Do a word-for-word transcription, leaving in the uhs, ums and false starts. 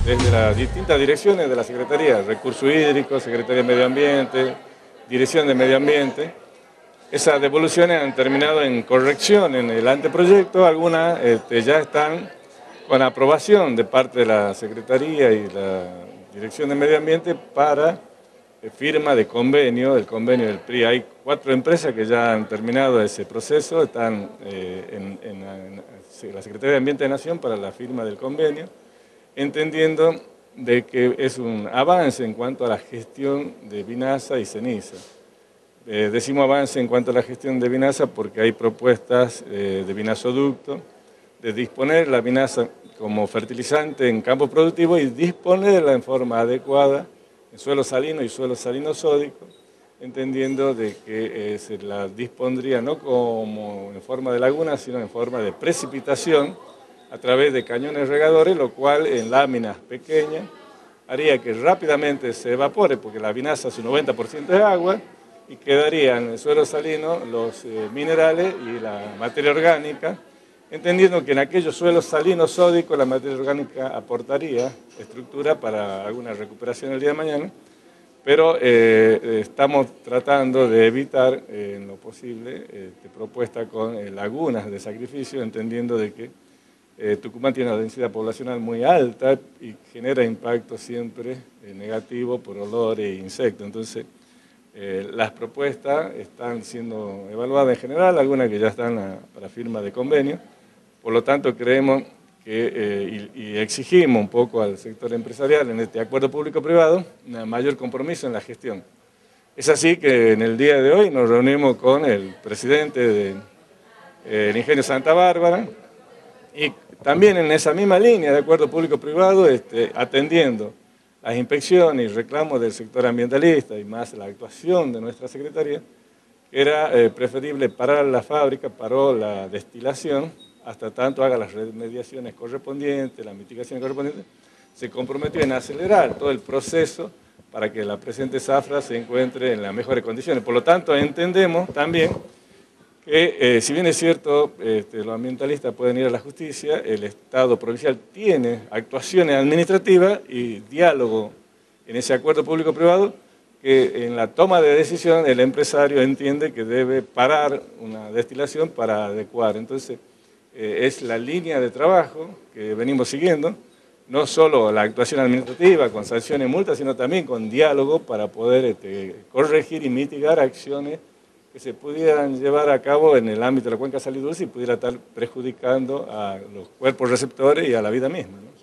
desde las distintas direcciones de la Secretaría, Recursos Hídricos, Secretaría de Medio Ambiente, Dirección de Medio Ambiente. Esas devoluciones han terminado en corrección en el anteproyecto, algunas este, ya están con aprobación de parte de la Secretaría y la Dirección de Medio Ambiente para firma de convenio, del convenio del P R I. Hay cuatro empresas que ya han terminado ese proceso, están eh, en, en, en la Secretaría de Ambiente de Nación para la firma del convenio, entendiendo de que es un avance en cuanto a la gestión de vinaza y ceniza. Eh, decimos avance en cuanto a la gestión de vinaza porque hay propuestas eh, de vinazoducto, de disponer la vinaza como fertilizante en campo productivo y disponerla en forma adecuada en suelo salino y suelo salino sódico, entendiendo de que eh, se la dispondría no como en forma de laguna, sino en forma de precipitación a través de cañones regadores, lo cual en láminas pequeñas haría que rápidamente se evapore, porque la vinaza su noventa por ciento es agua, y quedarían en el suelo salino los eh, minerales y la materia orgánica, entendiendo que en aquellos suelos salinos sódicos la materia orgánica aportaría estructura para alguna recuperación el día de mañana, pero eh, estamos tratando de evitar eh, en lo posible eh, propuesta con eh, lagunas de sacrificio, entendiendo de que eh, Tucumán tiene una densidad poblacional muy alta y genera impacto siempre eh, negativo por olores e insectos. Entonces, Eh, las propuestas están siendo evaluadas en general, algunas que ya están a, para firma de convenio, por lo tanto creemos que, eh, y, y exigimos un poco al sector empresarial en este acuerdo público-privado un mayor compromiso en la gestión. Es así que en el día de hoy nos reunimos con el presidente del de, eh, Ingenio Santa Bárbara y también en esa misma línea de acuerdo público-privado este, atendiendo las inspecciones y reclamos del sector ambientalista y más la actuación de nuestra Secretaría, era eh, preferible parar la fábrica, paró la destilación, hasta tanto haga las remediaciones correspondientes, las mitigaciones correspondientes, se comprometió en acelerar todo el proceso para que la presente zafra se encuentre en las mejores condiciones. Por lo tanto, entendemos también que eh, si bien es cierto, este, los ambientalistas pueden ir a la justicia, el Estado provincial tiene actuaciones administrativas y diálogo en ese acuerdo público-privado, que en la toma de decisión el empresario entiende que debe parar una destilación para adecuar. Entonces, eh, es la línea de trabajo que venimos siguiendo, no solo la actuación administrativa con sanciones y multas, sino también con diálogo para poder este, corregir y mitigar acciones que se pudieran llevar a cabo en el ámbito de la cuenca Salidulce y pudiera estar perjudicando a los cuerpos receptores y a la vida misma, ¿no?